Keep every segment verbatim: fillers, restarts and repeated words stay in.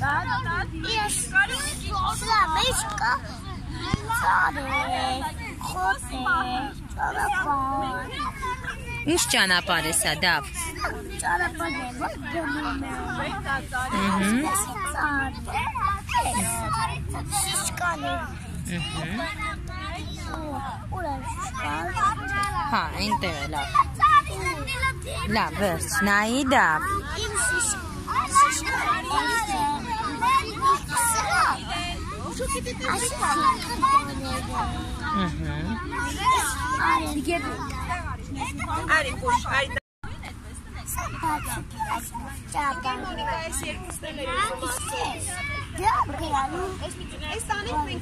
Ես սլամեշկա ծարեր, խոտեր, ճանապար։ Ինչ ճանապար է սա, Դավ։ Ճանապար է, որ գնում է։ Շիշկաներ։ Ուր է շիշկան։ Հա, այնտեղ է, լավ։ Լավ, վերջ, նայի Դավ։ Իմ շիշկան Արի կուշ, արի Այս տանիք մենք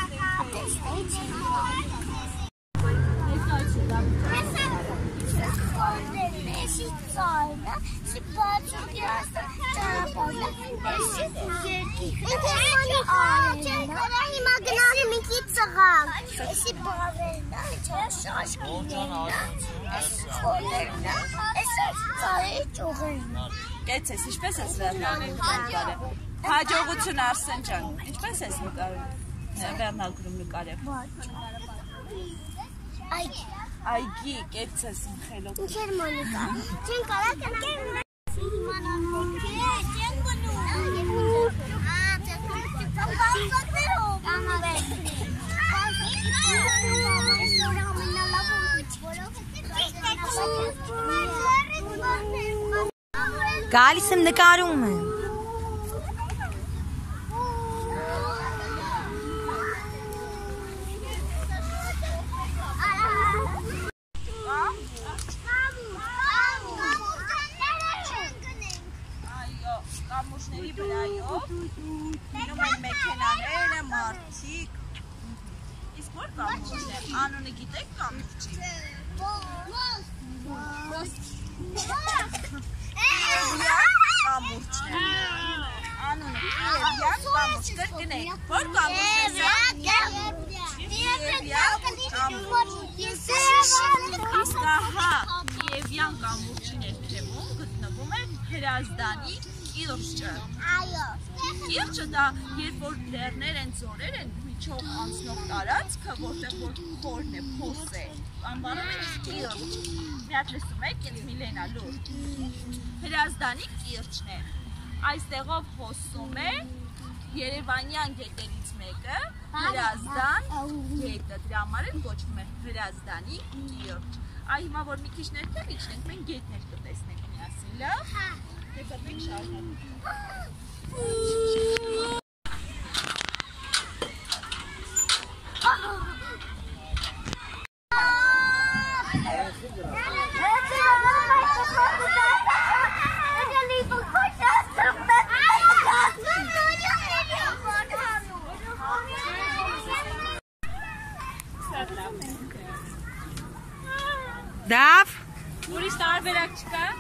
Կեցես, ինչպես ես վերնալին նկարել։ Հաջողություն Արսեն ջան, ինչպես ես վերնագրում նկարել։ Այգի, կեցես մխելով։ Ինչեր մոնիկա, չեն կարակ ընկեր չեն գնում։ Գալիս եմ նկարում եմ։ Կամուշների վրայով լինում են մեքենաները, մարդիկ։ Իսկ որ կամուշն է, անունը գիտեք կամուշի։ Կամուշն է, անունը Եվյան կամուշ, կրկնեք, որ կամուշ է սա։ Եվյան կամուշ։ Իսկ ահա Եվյան կամուշի ներքևում գտնվում է Հրազդանի Կիրճը։ Կիրճը դա երբ որ լեռներ են, ձորեր են, միջով անցնող տարածքը, որտեղ որ խորն է, փոս է, անվանում են Կիրճ։ Մի հատ լսում եք, ինձ Միլենա լուր։ Հրազդանի Կիրճն է։ Այստեղով հոսում է Երևանյան գետերից մեկը, Հրազդան գետը, դրա համար էլ կոչվում է Հրազդանի Կիրճ։ Այ հիմա որ մի քիչ ներքև իջնենք, մենք գետներ կտեսնենք միասին, լավ։ Դեպի շարժանք։ Դավ։ Ուրիշ տարբերակ չկա։